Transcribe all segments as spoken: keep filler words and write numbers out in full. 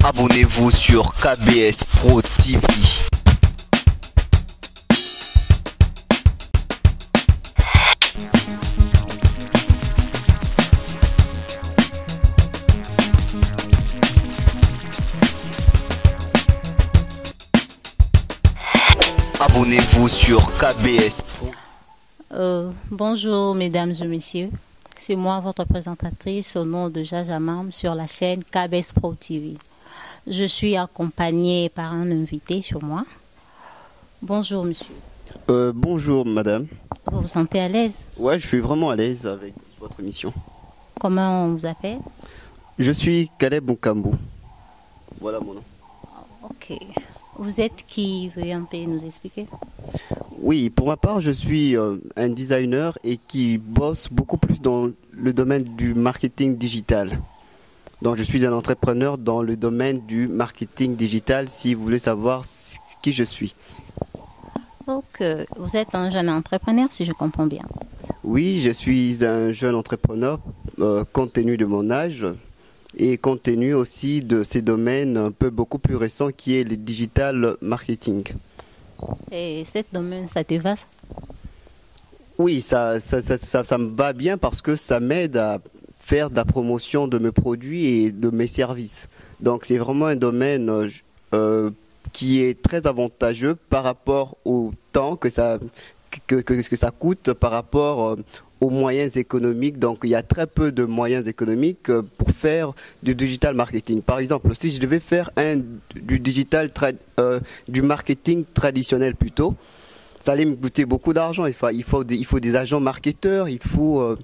Abonnez-vous sur K B S Pro T V. Abonnez-vous sur K B S Pro. Euh, bonjour mesdames et messieurs, c'est moi votre présentatrice au nom de Jaja Mam sur la chaîne K B S Pro T V. Je suis accompagnée par un invité sur moi. Bonjour monsieur. Euh, bonjour madame. Vous vous sentez à l'aise? Ouais, je suis vraiment à l'aise avec votre émission. Comment on vous appelle? Je suis Caleb Mukambu. Voilà mon nom. Ok. Vous êtes qui? Veuillez un peu nous expliquer. Oui, pour ma part, je suis euh, un designer et qui bosse beaucoup plus dans le domaine du marketing digital. Donc je suis un entrepreneur dans le domaine du marketing digital, si vous voulez savoir qui je suis. Donc, vous êtes un jeune entrepreneur, si je comprends bien. Oui, je suis un jeune entrepreneur euh, compte tenu de mon âge et compte tenu aussi de ces domaines un peu beaucoup plus récents qui est le digital marketing. Et ce domaine, ça te va? Oui, ça, ça, ça, ça, ça me va bien parce que ça m'aide à faire de la promotion de mes produits et de mes services. Donc c'est vraiment un domaine euh, qui est très avantageux par rapport au temps que ça, que, que, que ça coûte, par rapport euh, aux moyens économiques. Donc il y a très peu de moyens économiques euh, pour faire du digital marketing. Par exemple, si je devais faire un, du digital, euh, du marketing traditionnel plutôt, ça allait me coûter beaucoup d'argent. Il faut, il, faut des, il faut des agents marketeurs, il faut... Euh,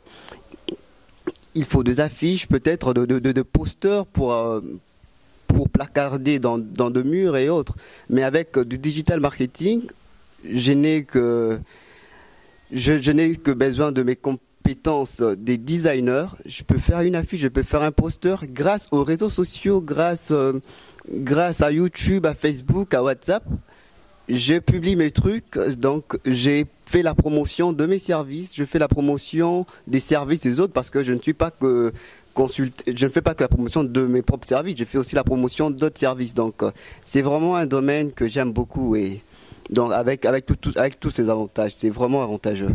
Il faut des affiches, peut-être de, de, de, de posters pour, euh, pour placarder dans, dans de murs et autres. Mais avec euh, du digital marketing, je n'ai que, je, je n'ai que besoin de mes compétences des designers. Je peux faire une affiche, je peux faire un poster grâce aux réseaux sociaux, grâce, euh, grâce à YouTube, à Facebook, à WhatsApp. Je publie mes trucs, donc j'ai fait la promotion de mes services, je fais la promotion des services des autres parce que je ne suis pas que consulte, je ne fais pas que la promotion de mes propres services, je fais aussi la promotion d'autres services. Donc c'est vraiment un domaine que j'aime beaucoup et donc avec avec tout, tout, avec tous ces avantages, c'est vraiment avantageux.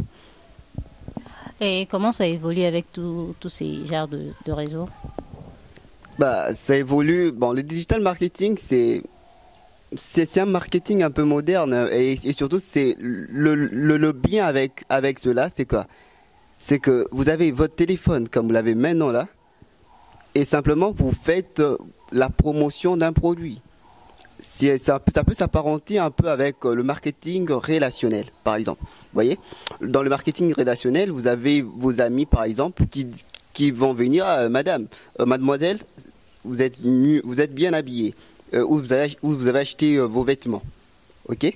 Et comment ça évolue avec tous ces genres de, de réseaux? Bah, ça évolue. Bon, le digital marketing, c'est C'est un marketing un peu moderne et, et surtout c'est le, le, le bien avec, avec cela, c'est quoi? C'est que vous avez votre téléphone comme vous l'avez maintenant là et simplement vous faites la promotion d'un produit. Ça, ça peut s'apparenter un peu avec le marketing relationnel par exemple. Vous voyez? Dans le marketing relationnel, vous avez vos amis par exemple qui, qui vont venir, ah, madame, euh, mademoiselle, vous êtes, vous êtes bien habillée. Euh, où, vous avez, où vous avez acheté euh, vos vêtements, ok?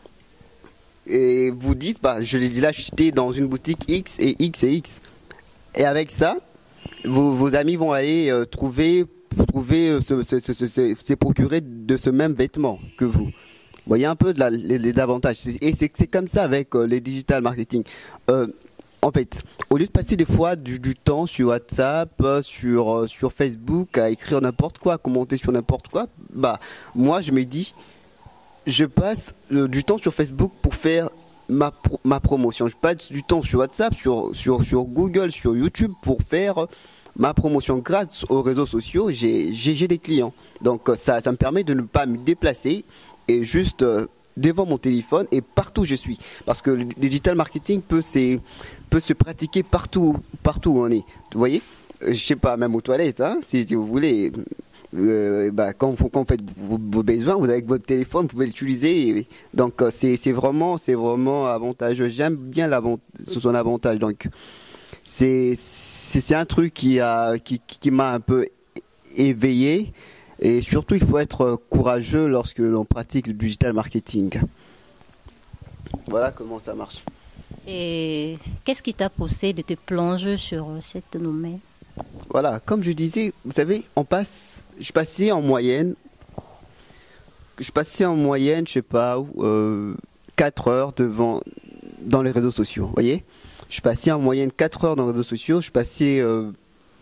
Et vous dites, bah, je l'ai acheté dans une boutique X et X et X. Et avec ça, vos, vos amis vont aller euh, trouver, trouver euh, se, se, se, se, se procurer de ce même vêtement que vous. Vous voyez un peu de la, les, les avantages. Et c'est comme ça avec euh, les digital marketing. Euh, En fait, au lieu de passer des fois du, du temps sur WhatsApp, sur, euh, sur Facebook, à écrire n'importe quoi, à commenter sur n'importe quoi, bah moi je me dis, je passe euh, du temps sur Facebook pour faire ma, pro ma promotion. Je passe du temps sur WhatsApp, sur, sur, sur Google, sur YouTube pour faire ma promotion grâce aux réseaux sociaux. J'ai des clients. Donc ça, ça me permet de ne pas me déplacer et juste... Euh, devant mon téléphone et partout où je suis. Parce que le digital marketing peut, peut se pratiquer partout, partout où on est. Vous voyez? Je sais pas, même aux toilettes, hein, si, si vous voulez. Euh, bah, quand, vous, quand vous faites vos, vos besoins, vous avec votre téléphone, vous pouvez l'utiliser. Donc c'est vraiment, c'est vraiment avantageux. J'aime bien son avantage. Donc c'est un truc qui a, qui, qui m'a un peu éveillé. Et surtout, il faut être courageux lorsque l'on pratique le digital marketing. Voilà comment ça marche. Et qu'est-ce qui t'a poussé de te plonger sur cette domaine? Voilà, comme je disais, vous savez, on passe, je passais en moyenne, je passais en moyenne, je sais pas, euh, quatre heures devant, dans les réseaux sociaux, vous voyez? Je passais en moyenne quatre heures dans les réseaux sociaux, je passais... Euh,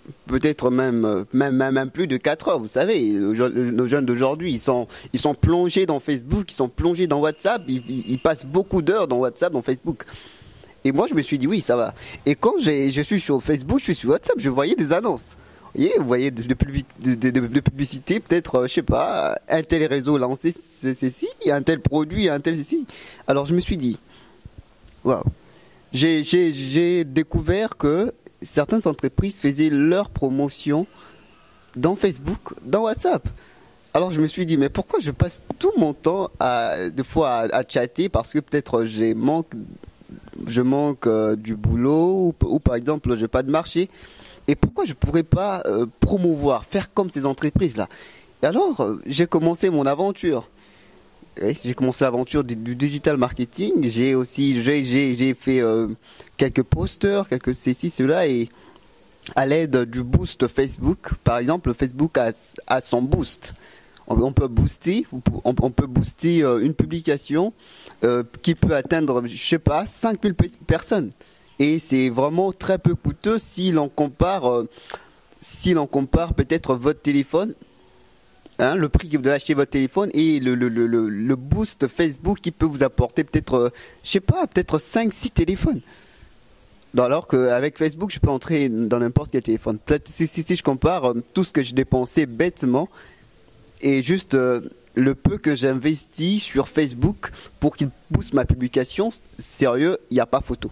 peut-être même, même, même, même plus de quatre heures. Vous savez, nos jeunes d'aujourd'hui, ils sont, ils sont plongés dans Facebook, ils sont plongés dans WhatsApp, ils, ils, ils passent beaucoup d'heures dans WhatsApp, dans Facebook. Et moi, je me suis dit, oui, ça va. Et quand je suis sur Facebook, je suis sur WhatsApp, je voyais des annonces. Vous voyez, vous voyez de, de, de, de, de publicité, peut-être, euh, je sais pas, un tel réseau lancé ceci, un tel produit, un tel ceci. Alors, je me suis dit, waouh. J'ai découvert que certaines entreprises faisaient leur promotion dans Facebook, dans WhatsApp. Alors je me suis dit, mais pourquoi je passe tout mon temps à, des fois à, à chatter parce que peut-être j'ai manque, je manque euh, du boulot ou, ou par exemple je n'ai pas de marché. Et pourquoi je ne pourrais pas euh, promouvoir, faire comme ces entreprises-là? Et alors euh, j'ai commencé mon aventure. Oui, j'ai commencé l'aventure du, du digital marketing. J'ai aussi j'ai fait euh, quelques posters, quelques ceci, cela, et à l'aide du boost Facebook, par exemple, Facebook a, a son boost. On, on peut booster, on, on peut booster euh, une publication euh, qui peut atteindre, je sais pas, cinq mille personnes. Et c'est vraiment très peu coûteux si l'on compare, euh, si l'on compare peut-être votre téléphone. Hein, le prix que vous devez acheter votre téléphone et le, le, le, le boost Facebook qui peut vous apporter peut-être, euh, je sais pas, peut-être cinq six téléphones. Alors qu'avec Facebook, je peux entrer dans n'importe quel téléphone. Peut-être si, si, si je compare euh, tout ce que je dépensais bêtement et juste euh, le peu que j'investis sur Facebook pour qu'il booste ma publication, sérieux, il n'y a pas photo.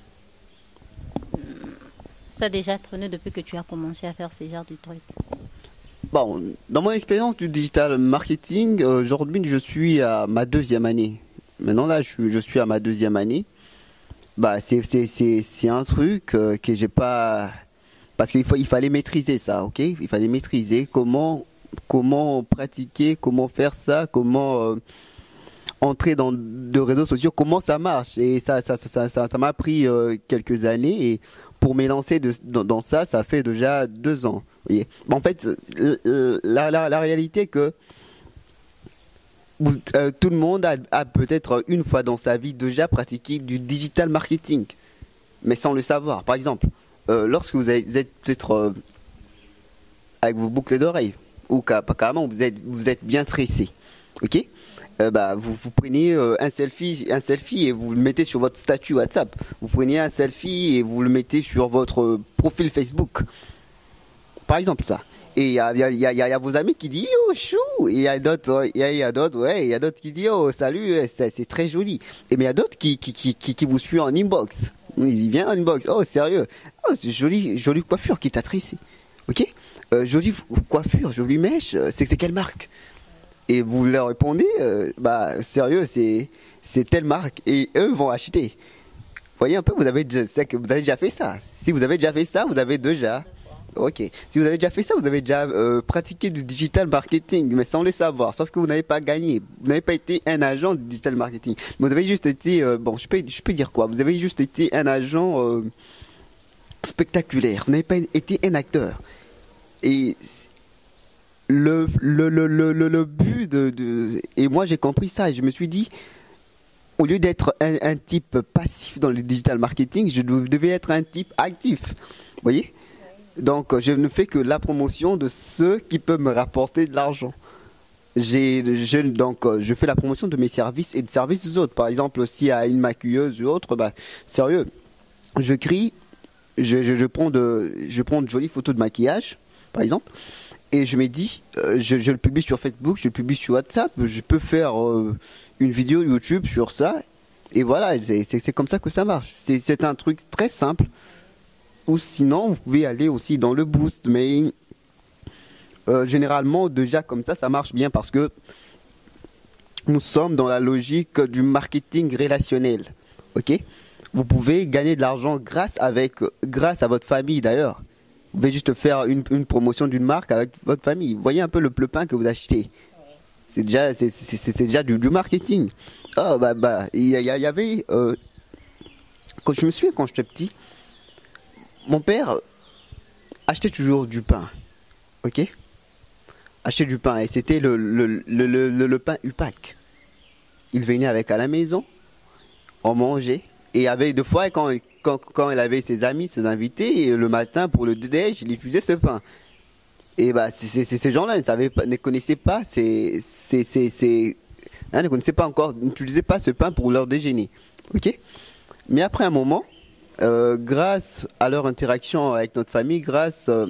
Ça a déjà traîné depuis que tu as commencé à faire ce genre de trucs. Bon, dans mon expérience du digital marketing, euh, aujourd'hui je suis à ma deuxième année. Maintenant là, je, je suis à ma deuxième année. Bah, c'est un truc euh, que j'ai pas... Parce qu'il il fallait maîtriser ça, ok? Il fallait maîtriser comment, comment pratiquer, comment faire ça, comment euh, entrer dans de réseaux sociaux, comment ça marche. Et ça ça ça ça ça m'a pris euh, quelques années. Et pour m'élancer dans, dans ça, ça fait déjà deux ans. Voyez. En fait, la, la, la réalité est que vous, euh, tout le monde a, a peut-être une fois dans sa vie déjà pratiqué du digital marketing, mais sans le savoir. Par exemple, euh, lorsque vous êtes peut-être euh, avec vos boucles d'oreilles, ou carrément vous êtes, vous êtes bien tressé, ok, euh, bah, vous, vous prenez euh, un selfie, un selfie et vous le mettez sur votre statut WhatsApp. Vous prenez un selfie et vous le mettez sur votre euh, profil Facebook. Par exemple, ça. Et il y a, y, a, y, a, y a vos amis qui disent oh chou, et il y a d'autres, il y a d'autres, ouais, il y a d'autres qui disent oh salut, c'est très joli. Et mais il y a d'autres qui, qui, qui, qui, qui vous suivent en inbox. Ils viennent en inbox. Oh sérieux, oh c'est jolie, jolie coiffure qui t'a tressé. Ok, euh, jolie coiffure, jolie mèche. C'est quelle marque? Et vous leur répondez euh, bah sérieux, c'est c'est telle marque. Et eux vont acheter. Vous voyez un peu, vous avez déjà, que vous avez déjà fait ça. Si vous avez déjà fait ça, vous avez déjà. Ok. Si vous avez déjà fait ça, vous avez déjà euh, pratiqué du digital marketing, mais sans le savoir. Sauf que vous n'avez pas gagné. Vous n'avez pas été un agent du digital marketing. Vous avez juste été, euh, bon, je peux, je peux dire quoi? Vous avez juste été un agent euh, spectaculaire. Vous n'avez pas été un acteur. Et le, le, le, le, le, le but de, de... Et moi, j'ai compris ça. Et je me suis dit, au lieu d'être un, un type passif dans le digital marketing, je devais être un type actif. Vous voyez? Donc, je ne fais que la promotion de ceux qui peuvent me rapporter de l'argent. Je, donc, je fais la promotion de mes services et de services des autres. Par exemple, s'il y a une maquilleuse ou autre, bah, sérieux, je crie, je, je, je, prends de, je prends de jolies photos de maquillage, par exemple, et je me dis, euh, je, je le publie sur Facebook, je le publie sur WhatsApp, je peux faire euh, une vidéo YouTube sur ça, et voilà, c'est comme ça que ça marche. C'est un truc très simple. Ou sinon, vous pouvez aller aussi dans le boost. Mais euh, généralement, déjà comme ça, ça marche bien parce que nous sommes dans la logique du marketing relationnel. Ok? Vous pouvez gagner de l'argent grâce, avec, grâce à votre famille d'ailleurs. Vous pouvez juste faire une, une promotion d'une marque avec votre famille. Vous voyez un peu le, le pain que vous achetez. C'est déjà, c'est, c'est, c'est déjà du, du marketing. Oh, bah, bah, il y, y, y avait... Euh, quand je me souviens, quand j'étais petit, mon père achetait toujours du pain, ok? Achetait du pain et c'était le, le, le, le, le, le pain U P A C. Il venait avec à la maison, on mangeait et avec deux fois quand, quand, quand elle avait ses amis, ses invités, et le matin pour le déj, il utilisait ce pain. Et bah, c'est, c'est, ces gens-là ne, savaient pas, ne connaissaient pas, ces, ces, ces, ces, hein, ne connaissaient pas encore, n'utilisaient pas ce pain pour leur déjeuner. Ok. Mais après un moment, euh, grâce à leur interaction avec notre famille, grâce, euh,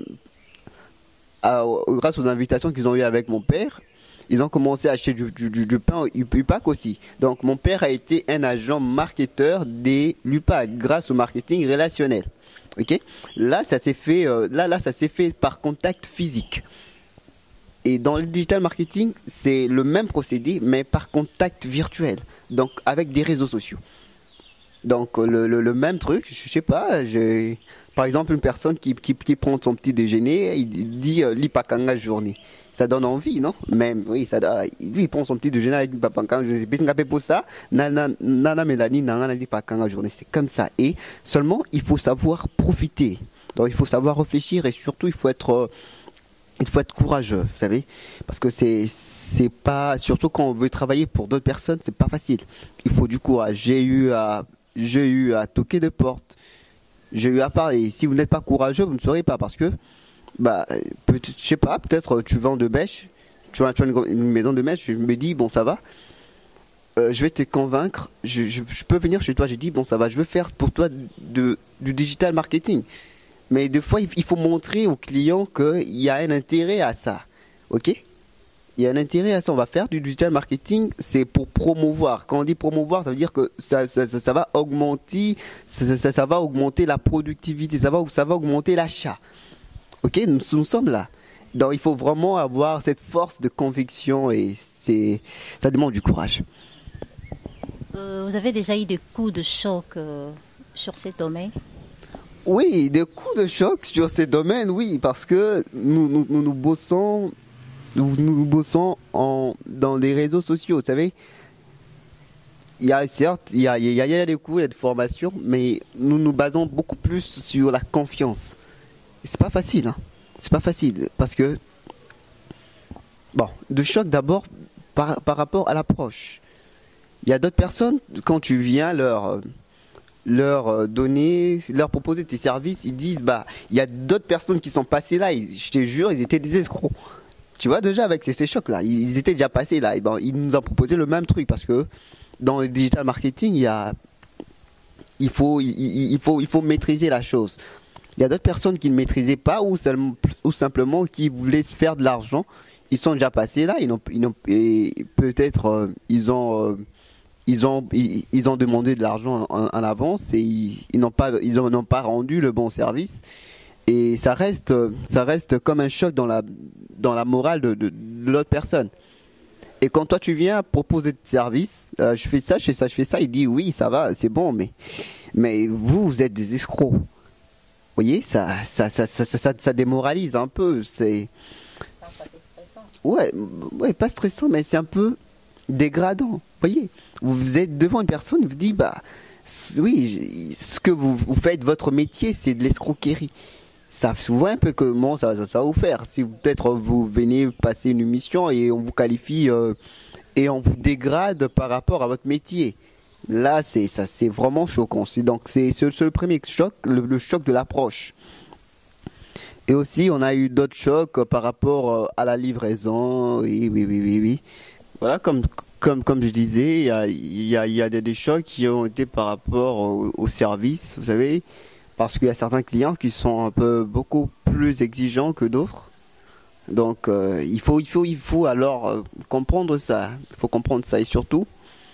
à, grâce aux invitations qu'ils ont eues avec mon père, ils ont commencé à acheter du, du, du, du pain U P A C aussi. Donc mon père a été un agent marketeur des l'U P A C grâce au marketing relationnel. Ok. Là, ça s'est fait, euh, là, là, ça s'est fait par contact physique. Et dans le digital marketing, c'est le même procédé, mais par contact virtuel. Donc avec des réseaux sociaux. Donc le, le, le même truc, je sais pas, j'ai par exemple une personne qui, qui, qui prend son petit déjeuner, il dit euh, l'ipakanga journée. Ça donne envie, non? Même, oui, ça, lui il prend son petit déjeuner avec l'ipakanga journée. C'est pour ça, nana, nana Mélanie, nana l'ipakanga journée. C'est comme ça. Et seulement, il faut savoir profiter. Donc il faut savoir réfléchir et surtout il faut être, euh, il faut être courageux, vous savez, parce que c'est c'est pas, surtout quand on veut travailler pour d'autres personnes, c'est pas facile. Il faut du courage. J'ai eu à J'ai eu à toquer de porte, j'ai eu à parler. Si vous n'êtes pas courageux, vous ne saurez pas parce que, bah, peut-être, je sais pas, peut-être tu vends de mèches, tu as, tu as une, une maison de mèches, je me dis, bon, ça va, euh, je vais te convaincre, je, je, je peux venir chez toi, je dis, bon, ça va, je veux faire pour toi de, du digital marketing. Mais des fois, il, il faut montrer aux clients qu'il y a un intérêt à ça, ok? Il y a un intérêt à ça. On va faire du digital marketing, c'est pour promouvoir. Quand on dit promouvoir, ça veut dire que ça, ça, ça, ça va augmenter, ça, ça, ça va augmenter la productivité, ça va, ça va augmenter l'achat. Ok, nous, nous sommes là. Donc il faut vraiment avoir cette force de conviction et c'est, ça demande du courage. Euh, vous avez déjà eu des coups de choc euh, sur ces domaines? Oui, des coups de choc sur ces domaines, oui, parce que nous, nous, nous, nous bossons. Nous, nous bossons en, dans les réseaux sociaux, vous savez. Il y a certes, il y a, il y a, il y a des cours, il y a des formations, mais nous nous basons beaucoup plus sur la confiance. Et c'est pas facile, hein. C'est pas facile, parce que, bon, de choc d'abord par, par rapport à l'approche. Il y a d'autres personnes, quand tu viens leur, leur donner, leur proposer tes services, ils disent, bah, il y a d'autres personnes qui sont passées là, ils, je te jure, ils étaient des escrocs. Tu vois, déjà avec ces, ces chocs-là, ils étaient déjà passés là. Et ben, ils nous ont proposé le même truc parce que dans le digital marketing, il, y a, il, faut, il, il, faut, il faut maîtriser la chose. Il y a d'autres personnes qui ne maîtrisaient pas ou, seulement, ou simplement qui voulaient se faire de l'argent. Ils sont déjà passés là. Ils ont, ils ont, et peut-être euh, ils, ont, euh, ils, ont, ils, ils ont demandé de l'argent en, en avance et ils, ils n'ont pas, ils n'ont pas rendu le bon service. Et ça reste, ça reste comme un choc dans la, dans la morale de, de, de l'autre personne. Et quand toi tu viens proposer de service, euh, je fais ça, je fais ça, je fais ça, il dit oui, ça va, c'est bon, mais, mais vous, vous êtes des escrocs. Vous voyez, ça, ça, ça, ça, ça, ça, ça démoralise un peu. C'est, c'est ouais, ouais, pas stressant, mais c'est un peu dégradant. Vous voyez, vous êtes devant une personne, il vous dit bah oui, ce que vous, vous faites, votre métier, c'est de l'escroquerie. Ça se voit un peu comment ça, ça, ça va vous faire. Si peut-être vous venez passer une mission et on vous qualifie euh, et on vous dégrade par rapport à votre métier. Là, c'est ça, c'est vraiment choquant. C'est, donc c'est, c'est le premier choc, le, le choc de l'approche. Et aussi, on a eu d'autres chocs par rapport à la livraison. Oui, oui, oui, oui, oui. Voilà, comme, comme, comme je disais, il y a, y a, y a des, des chocs qui ont été par rapport au, au service, vous savez. Parce qu'il y a certains clients qui sont un peu beaucoup plus exigeants que d'autres. Donc euh, il faut, il faut, il faut alors euh, comprendre ça. Il faut comprendre ça et surtout,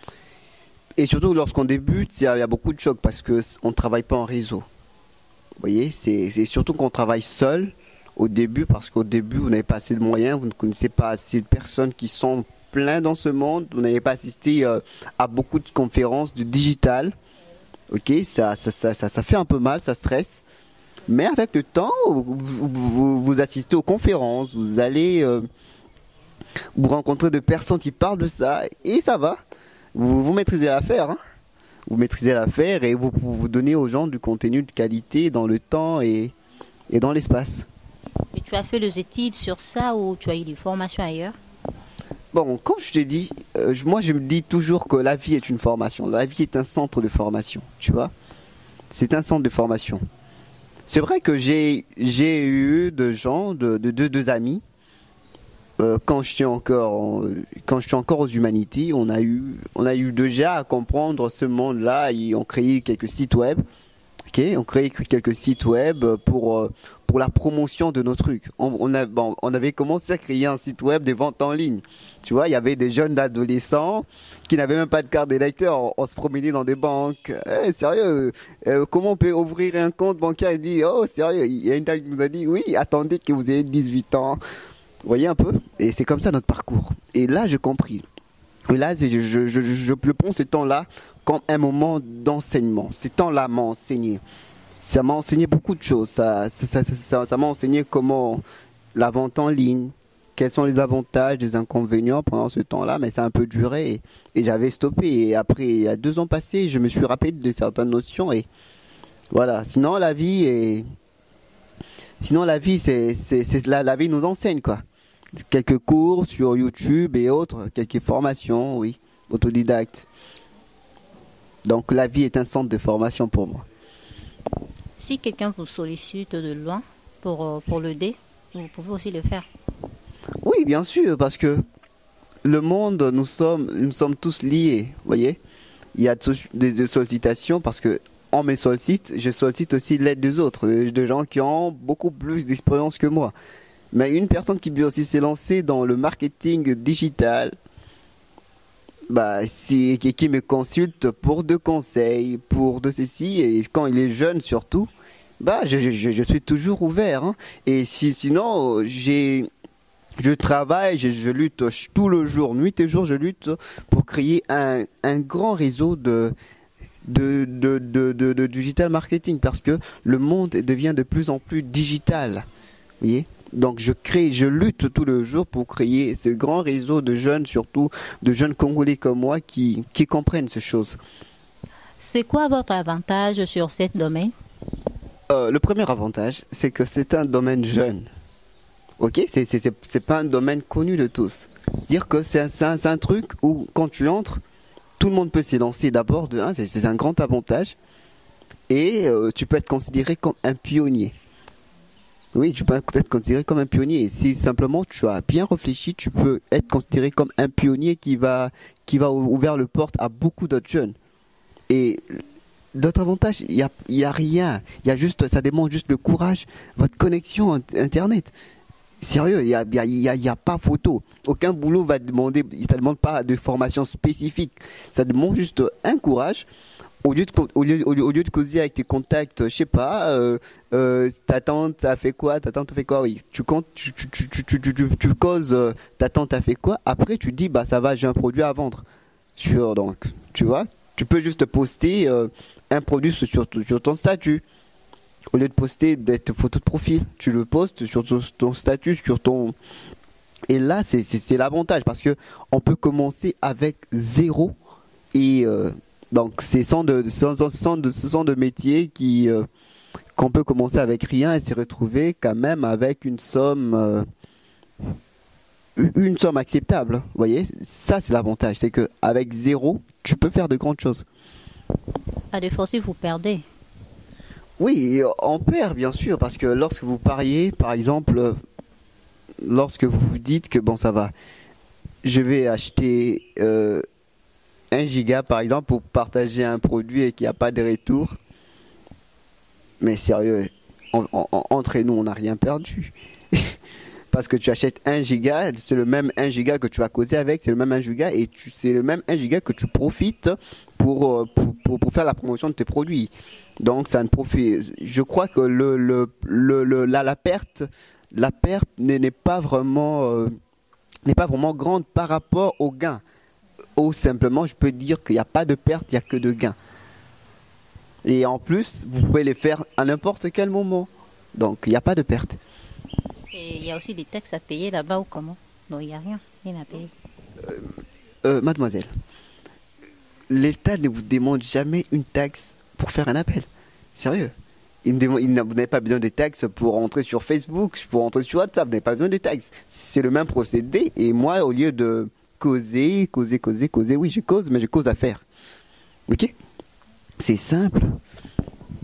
et surtout lorsqu'on débute, il y a beaucoup de chocs parce que on ne travaille pas en réseau. Vous voyez, c'est, c'est surtout qu'on travaille seul au début parce qu'au début vous n'avez pas assez de moyens, vous ne connaissez pas assez de personnes qui sont pleines dans ce monde, vous n'avez pas assisté euh, à beaucoup de conférences de digital. Ok, ça, ça, ça, ça, ça fait un peu mal, ça stresse. Mais avec le temps, vous, vous, vous assistez aux conférences, vous allez euh, vous rencontrer de personnes qui parlent de ça et ça va. Vous, vous maîtrisez l'affaire. Hein. Vous maîtrisez l'affaire et vous, vous donnez aux gens du contenu de qualité dans le temps et, et dans l'espace. Et tu as fait les études sur ça ou tu as eu des formations ailleurs? Bon, comme je te dis, euh, moi je me dis toujours que la vie est une formation. La vie est un centre de formation, tu vois. c'est un centre de formation. C'est vrai que j'ai j'ai eu de gens, de de, de, de amis. Euh, quand j'étais encore en- quand j'étais encore aux humanités, on a eu on a eu déjà à comprendre ce monde-là. Ils ont créé quelques sites web. Ok, on crée quelques sites web pour euh, pour la promotion de nos trucs. On, on a bon, on avait commencé à créer un site web des ventes en ligne. Tu vois, il y avait des jeunes adolescents qui n'avaient même pas de carte d'électeur. On, on se promenait dans des banques. Eh, sérieux, euh, comment on peut ouvrir un compte bancaire? Il dit, oh sérieux, il y a une dame qui nous a dit, oui, attendez que vous ayez dix-huit ans. Vous voyez un peu? Et c'est comme ça notre parcours. Et là, j'ai compris. Et là, c'est- je, je, je, je, je prends ce temps-là comme un moment d'enseignement. Ce temps-là m'a enseigné. Ça m'a enseigné beaucoup de choses. Ça, ça, ça, ça- ça m'a enseigné comment la vente en ligne, quels sont les avantages, les inconvénients pendant ce temps-là. Mais ça a un peu duré et, et j'avais stoppé. Et après, il y a deux ans passés, je me suis rappelé de certaines notions. Et voilà. Sinon, la vie est... Sinon, la vie, c'est, c'est, c'est la, la vie nous enseigne, quoi. Quelques cours sur YouTube et autres, quelques formations, oui, autodidacte. Donc la vie est un centre de formation pour moi. Si quelqu'un vous sollicite de loin pour, euh, pour l'aider, vous pouvez aussi le faire. Oui, bien sûr, parce que le monde, nous sommes, nous sommes tous liés, vous voyez. Il y a de- des des sollicitations parce que on me sollicite, je sollicite aussi l'aide des autres, de, de gens qui ont beaucoup plus d'expérience que moi. Mais une personne qui veut aussi s'est lancée dans le marketing digital, bah, si, qui, qui me consulte pour de conseils, pour de ceci, et quand il est jeune surtout, bah, je, je, je- je suis toujours ouvert, hein. Et si, sinon, euh, j'ai, je travaille, je, je lutte ch- tout le jour, nuit et jour, je lutte pour créer un, un grand réseau de, de, de, de, de, de digital marketing parce que le monde devient de plus en plus digital. Vous voyez? Donc je crée, je lutte tout le jour pour créer ce grand réseau de jeunes, surtout de jeunes Congolais comme moi qui, qui comprennent ces choses. C'est quoi votre avantage sur ce domaine? Euh, le premier avantage, c'est que c'est un domaine jeune. Ok, c'est c'est c'est c'est pas un domaine connu de tous. Dire que c'est un, c'est un, c'est un truc où quand tu entres, tout le monde peut s'y lancer d'abord de un, c'est c'est un grand avantage. Et euh, tu peux être considéré comme un pionnier. Oui, tu peux être considéré comme un pionnier. Et si simplement tu as bien réfléchi, tu peux être considéré comme un pionnier qui va, qui va ou- ouvrir le porte à beaucoup d'autres jeunes. Et d'autres avantages, il n'y a, il y a rien. Il y a juste, ça demande juste le courage, votre connexion int- Internet. Sérieux, il n'y a, il y a, il y a- il y a pas photo. Aucun boulot va demander, ça ne demande pas de formation spécifique. Ça demande juste un courage. Au lieu, de, co- au, lieu, au, lieu, au lieu de causer avec tes contacts, je sais pas, euh, euh, ta tante a fait quoi, ta tante a fait quoi, oui, tu, comptes, tu, tu, tu, tu, tu, tu, tu- tu causes, euh, ta tante a fait quoi, après tu dis, bah ça va, j'ai un produit à vendre. Sur, donc, tu vois, tu peux juste poster euh, un produit sur, sur, sur ton statut. Au lieu de poster des photos de profil, tu le postes sur ton, ton statut, sur ton... Et là, c'est c'est- c'est l'avantage parce que on peut commencer avec zéro et... euh, donc, ce sont de, ce sont- ce sont de, ce sont de métiers qui, euh, qu'on peut commencer avec rien et se retrouver quand même avec une somme, euh, une somme acceptable. Vous voyez, ça c'est l'avantage, c'est que avec zéro, tu peux faire de grandes choses. À défaut, si vous perdez. Oui, et on perd bien sûr parce que lorsque vous pariez, par exemple, euh, lorsque vous vous dites que bon ça va, je vais acheter euh, un giga par exemple pour partager un produit et qu'il n'y a pas de retour. Mais sérieux, en- en- en- entre nous, on n'a rien perdu. Parce que tu achètes un giga, c'est le même un giga que tu vas causer avec, c'est le même un giga et tu- c'est le même un giga que tu profites pour, euh, pour, pour, pour faire la promotion de tes produits. Donc ça ne profite. Je crois que le, le, le, le- la, la perte, la perte n'est n'est pas vraiment euh, n'est pas vraiment grande par rapport au gain. Ou simplement, je peux dire qu'il n'y a pas de perte, il n'y a que de gains. Et en plus, vous pouvez les faire à n'importe quel moment. Donc, il n'y a pas de perte. Et il y a aussi des taxes à payer là-bas ou comment? Non, il n'y a rien. Rien à payer. Euh, mademoiselle, l'État ne vous demande jamais une taxe pour faire un appel. Sérieux. Il ne demande- il n'a- vous n'avez pas besoin de taxes pour entrer sur Facebook, pour entrer sur WhatsApp. Vous n'avez pas besoin de taxes. C'est le même procédé. Et moi, au lieu de causer, causer, causer, causer, oui, je cause, mais je cause à faire. Ok? C'est simple.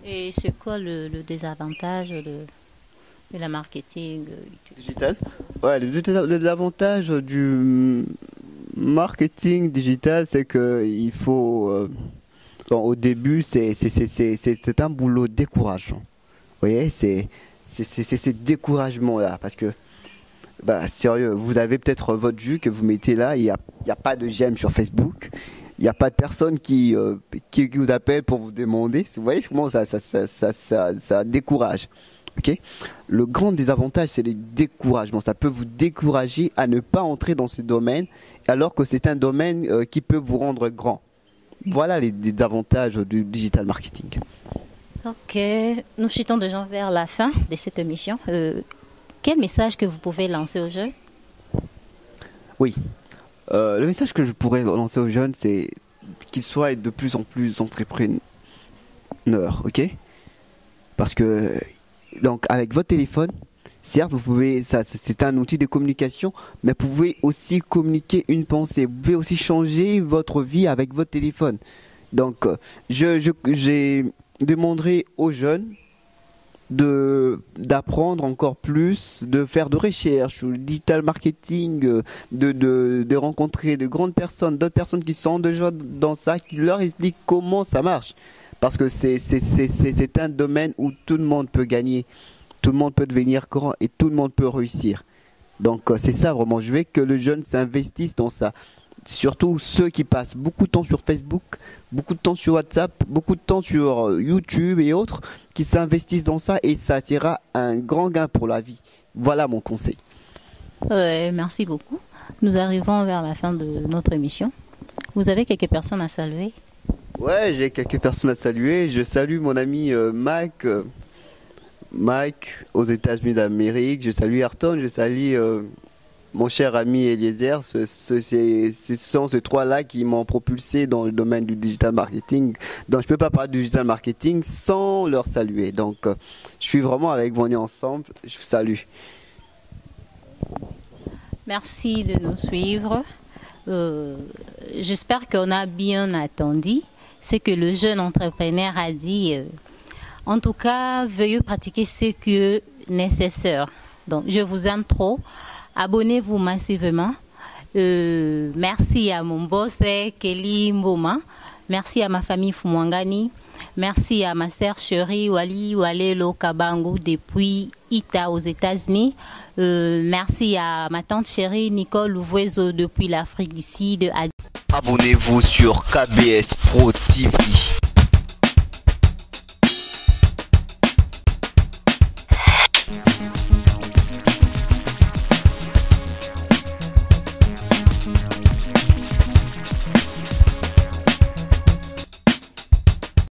Et c'est quoi le, le désavantage de, de la marketing digital? Ouais, le, le désavantage du marketing digital, c'est que il faut, euh, bon, au début, c'est c'est un boulot décourageant. Vous voyez, c'est ce découragement-là, parce que, bah, sérieux, vous avez peut-être votre jus que vous mettez là, il n'y a, il y a pas de j'aime sur Facebook, il n'y a pas de personne qui, euh, qui, qui vous appelle pour vous demander. Vous voyez comment ça, ça, ça, ça, ça, ça décourage. Okay. Le grand désavantage, c'est le découragement. Ça peut vous décourager à ne pas entrer dans ce domaine, alors que c'est un domaine euh, qui peut vous rendre grand. Voilà les désavantages du digital marketing. Ok, nous chutons déjà vers la fin de cette émission. Euh, quel message que vous pouvez lancer aux jeunes? Oui, euh, le message que je pourrais lancer aux jeunes, c'est qu'ils soient de plus en plus entrepreneurs, ok? Parce que donc avec votre téléphone, certes, vous pouvez, ça, c'est un outil de communication, mais vous pouvez aussi communiquer une pensée. Vous pouvez aussi changer votre vie avec votre téléphone. Donc, je, je, j'ai demanderai aux jeunes de d'apprendre encore plus, de faire de recherches sur le digital marketing, de, de, de rencontrer de grandes personnes, d'autres personnes qui sont déjà dans ça, qui leur expliquent comment ça marche. Parce que c'est un domaine où tout le monde peut gagner, tout le monde peut devenir grand et tout le monde peut réussir. Donc c'est ça vraiment, je veux que le jeune s'investisse dans ça. Surtout ceux qui passent beaucoup de temps sur Facebook, beaucoup de temps sur WhatsApp, beaucoup de temps sur YouTube et autres, qui s'investissent dans ça et ça sera un grand gain pour la vie. Voilà mon conseil. Ouais, merci beaucoup. Nous arrivons vers la fin de notre émission. Vous avez quelques personnes à saluer? Ouais, j'ai quelques personnes à saluer. Je salue mon ami euh, Mike, euh, Mike aux États-Unis d'Amérique. Je salue Ayrton, je salue euh, mon cher ami Eliezer. Ce, ce, ce sont ces trois-là qui m'ont propulsé dans le domaine du digital marketing. Donc je ne peux pas parler du digital marketing sans leur saluer. Donc euh, je suis vraiment avec vous ensemble. Je vous salue. Merci de nous suivre. Euh, J'espère qu'on a bien attendu ce que le jeune entrepreneur a dit. En tout cas, veuillez pratiquer ce qui est nécessaire. Donc, je vous aime trop. Abonnez-vous massivement. Euh, merci à mon boss, Kelly Mboma. Merci à ma famille Fumwangani. Merci à ma sœur chérie Wali Walelo Kabangu depuis Ita aux États-Unis. Euh, merci à ma tante chérie Nicole Louvuezo depuis l'Afrique du Sud. Abonnez-vous sur K B S Pro T V.